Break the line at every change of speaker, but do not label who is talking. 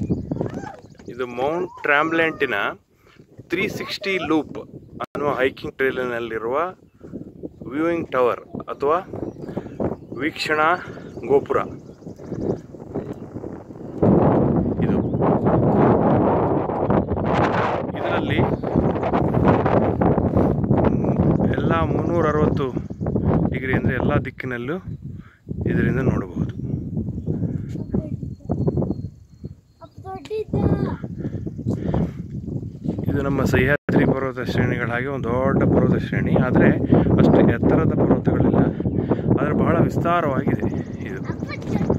ಇದು ಮೌಂಟ್ ಟ್ರಾಂಬ್ಲೆಂಟಿನ 360 ಲೂಪ್ ಅನ್ನುವ ಹೈಕಿಂಗ್ ಟ್ರೇಲಿನಲ್ಲಿರುವ ವ್ಯೂಯಿಂಗ್ ಟವರ್ ಅಥವಾ ವೀಕ್ಷಣಾ ಗೋಪುರ. ಇದು ಇದರಲ್ಲಿ ಎಲ್ಲ 360 ಡಿಗ್ರಿ ಅಂದರೆ ಎಲ್ಲ ದಿಕ್ಕಿನಲ್ಲೂ ಇದರಿಂದ ನೋಡಬಹುದು. ಇದು ನಮ್ಮ ಸಹ್ಯಾದ್ರಿ ಪರ್ವತ ಶ್ರೇಣಿಗಳ ಹಾಗೆ ಒಂದು ದೊಡ್ಡ ಪರ್ವತ ಶ್ರೇಣಿ, ಆದರೆ ಅಷ್ಟು ಎತ್ತರದ ಪರ್ವತಗಳಿಲ್ಲ, ಆದರೆ ಬಹಳ ವಿಸ್ತಾರವಾಗಿದೆ ಇದು.